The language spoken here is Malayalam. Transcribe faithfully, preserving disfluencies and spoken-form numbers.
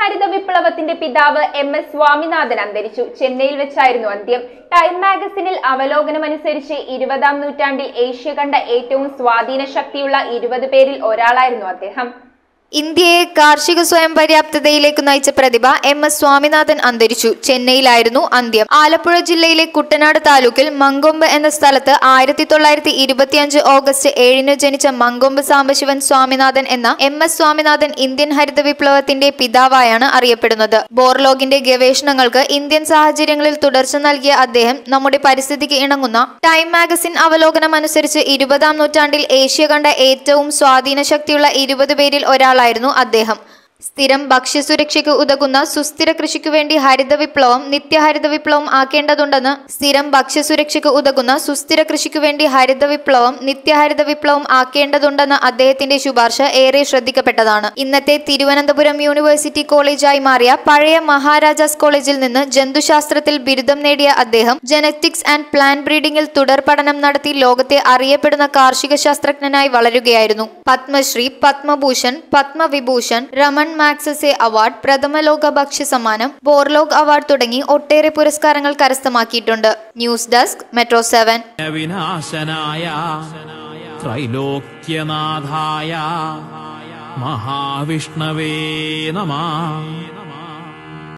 ഹരിത വിപ്ലവത്തിന്റെ പിതാവ് എം എസ് സ്വാമിനാഥൻ അന്തരിച്ചു. ചെന്നൈയിൽ വെച്ചായിരുന്നു അന്ത്യം. ടൈം മാഗസിനിൽ അവലോകനമനുസരിച്ച് ഇരുപതാം നൂറ്റാണ്ടിൽ ഏഷ്യ കണ്ട ഏറ്റവും സ്വാധീന ശക്തിയുള്ള ഇരുപത് പേരിൽ ഒരാളായിരുന്നു അദ്ദേഹം. ഇന്ത്യയെ കാർഷിക സ്വയം പര്യാപ്തതയിലേക്ക് നയിച്ച പ്രതിഭ എം എസ് സ്വാമിനാഥൻ അന്തരിച്ചു. ചെന്നൈയിലായിരുന്നു അന്ത്യം. ആലപ്പുഴ ജില്ലയിലെ കുട്ടനാട് താലൂക്കിൽ മങ്കൊമ്പ് എന്ന സ്ഥലത്ത് ആയിരത്തി തൊള്ളായിരത്തി ഇരുപത്തിയഞ്ച് ഓഗസ്റ്റ് ഏഴിന് ജനിച്ച മങ്കൊമ്പ് സാംബശിവൻ സ്വാമിനാഥൻ എന്ന എം എസ് സ്വാമിനാഥൻ ഇന്ത്യൻ ഹരിത വിപ്ലവത്തിന്റെ പിതാവായാണ് അറിയപ്പെടുന്നത്. ബോർലോഗിന്റെ ഗവേഷണങ്ങൾക്ക് ഇന്ത്യൻ സാഹചര്യങ്ങളിൽ തുടർച്ച നൽകിയ അദ്ദേഹം നമ്മുടെ പരിസ്ഥിതിക്ക് ഇണങ്ങുന്ന ടൈം മാഗസിൻ അവലോകനം അനുസരിച്ച് ഇരുപതാം നൂറ്റാണ്ടിൽ ഏഷ്യ കണ്ട ഏറ്റവും സ്വാധീന ശക്തിയുള്ള ഇരുപത് പേരിൽ ഒരാൾ ായിരുന്നു അദ്ദേഹം. സ്ഥിരം ഭക്ഷ്യസുരക്ഷയ്ക്ക് ഉതകുന്ന സുസ്ഥിര കൃഷിക്കു വേണ്ടി ഹരിത വിപ്ലവം നിത്യഹരിത വിപ്ലവം ആക്കേണ്ടതുണ്ടെന്ന് സ്ഥിരം ഭക്ഷ്യസുരക്ഷയ്ക്ക് ഉതകുന്ന സുസ്ഥിര കൃഷിക്കു വേണ്ടി ഹരിത വിപ്ലവം നിത്യഹരിത വിപ്ലവം ആക്കേണ്ടതുണ്ടെന്ന അദ്ദേഹത്തിന്റെ ശുപാർശ ഏറെ ശ്രദ്ധിക്കപ്പെട്ടതാണ്. ഇന്നത്തെ തിരുവനന്തപുരം യൂണിവേഴ്സിറ്റി കോളേജായി മാറിയ പഴയ മഹാരാജാസ് കോളേജിൽ നിന്ന് ജന്തുശാസ്ത്രത്തിൽ ബിരുദം നേടിയ അദ്ദേഹം ജനറ്റിക്സ് ആൻഡ് പ്ലാന്റ് ബ്രീഡിംഗിൽ തുടർ പഠനം നടത്തി ലോകത്തെ അറിയപ്പെടുന്ന കാർഷിക ശാസ്ത്രജ്ഞനായി വളരുകയായിരുന്നു. Padma Shri, Padma Bhushan, Padma Vibhushan, Ramon Magsaysay award, പ്രഥമ ലോക ഭക്ഷ്യ സമ്മാനം, ബോർലോഗ് അവാർഡ് തുടങ്ങി ഒട്ടേറെ പുരസ്കാരങ്ങൾ കരസ്ഥമാക്കിയിട്ടുണ്ട്. News desk metro seven. വിനാശനായ ത്രൈലോക്യനാഥായ മഹാവിഷ്ണവേ നമഃ.